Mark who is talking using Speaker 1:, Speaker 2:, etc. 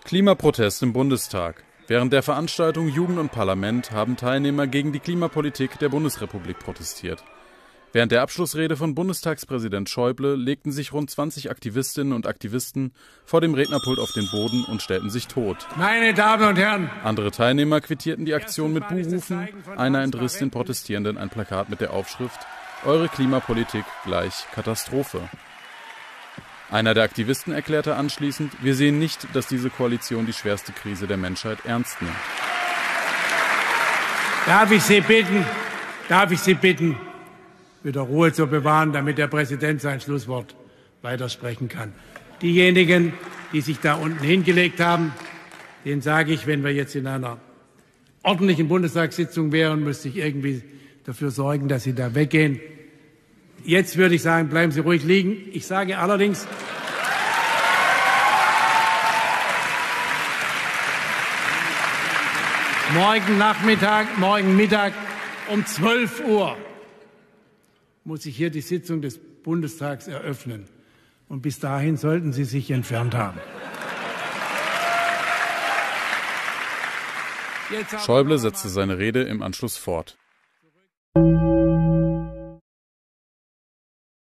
Speaker 1: Klimaprotest im Bundestag. Während der Veranstaltung Jugend und Parlament haben Teilnehmer gegen die Klimapolitik der Bundesrepublik protestiert. Während der Abschlussrede von Bundestagspräsident Schäuble legten sich rund 20 Aktivistinnen und Aktivisten vor dem Rednerpult auf den Boden und stellten sich tot.
Speaker 2: Meine Damen und Herren!
Speaker 1: Andere Teilnehmer quittierten die Aktion mit Buhrufen. Einer entriss den Protestierenden ein Plakat mit der Aufschrift »Eure Klimapolitik gleich Katastrophe«. Einer der Aktivisten erklärte anschließend, wir sehen nicht, dass diese Koalition die schwerste Krise der Menschheit ernst nimmt.
Speaker 2: Darf ich Sie bitten, wieder Ruhe zu bewahren, damit der Präsident sein Schlusswort weitersprechen kann. Diejenigen, die sich da unten hingelegt haben, denen sage ich, wenn wir jetzt in einer ordentlichen Bundestagssitzung wären, müsste ich irgendwie dafür sorgen, dass Sie da weggehen. Jetzt würde ich sagen, bleiben Sie ruhig liegen. Ich sage allerdings, morgen Mittag um 12 Uhr muss ich hier die Sitzung des Bundestags eröffnen. Und bis dahin sollten Sie sich entfernt haben.
Speaker 1: Schäuble setzte seine Rede im Anschluss fort.